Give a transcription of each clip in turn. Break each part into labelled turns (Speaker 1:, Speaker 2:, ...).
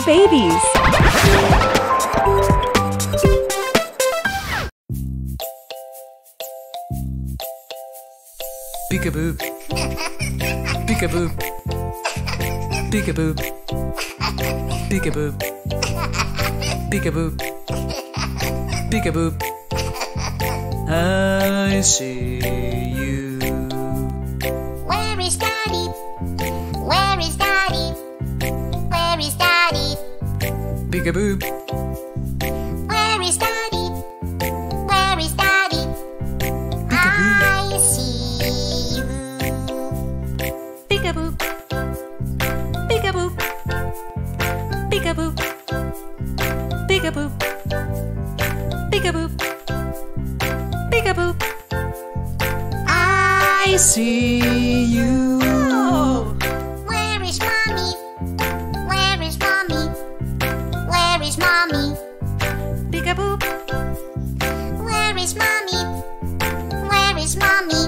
Speaker 1: Superbabies.
Speaker 2: Peekaboo. Peekaboo. Peekaboo. Peekaboo. Peekaboo. Peekaboo. I see you.
Speaker 3: Where is Daddy? Where is Daddy? Where is Daddy?
Speaker 2: Peekaboo.
Speaker 3: Where is Daddy? Where is Daddy? I see you.
Speaker 1: Peekaboo. Peekaboo. Peekaboo. Peekaboo. Peekaboo. Peekaboo.
Speaker 2: I see you.
Speaker 3: Where is Mommy? Where is Mommy? Where is Mommy?
Speaker 1: Peekaboo.
Speaker 3: Where is Mommy? Where is Mommy?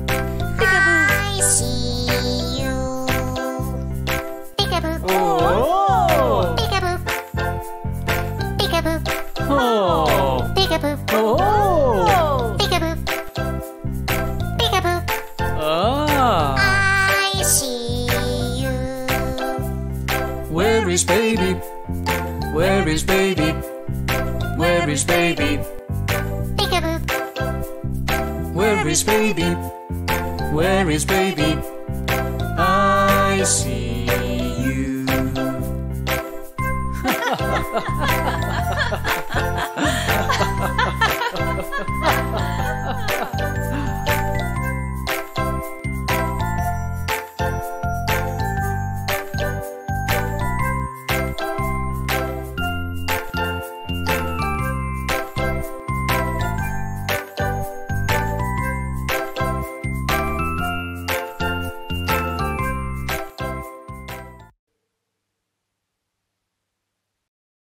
Speaker 3: I see you. Peekaboo.
Speaker 2: Oh.
Speaker 3: Peekaboo. Peekaboo.
Speaker 2: Oh.
Speaker 3: Peekaboo.
Speaker 2: Oh.
Speaker 3: Peekaboo. Peekaboo.
Speaker 2: Ah.
Speaker 3: I see you.
Speaker 2: Where is baby? Where is baby? Where is baby?
Speaker 3: Peekaboo.
Speaker 2: Where is baby? Where is baby? I see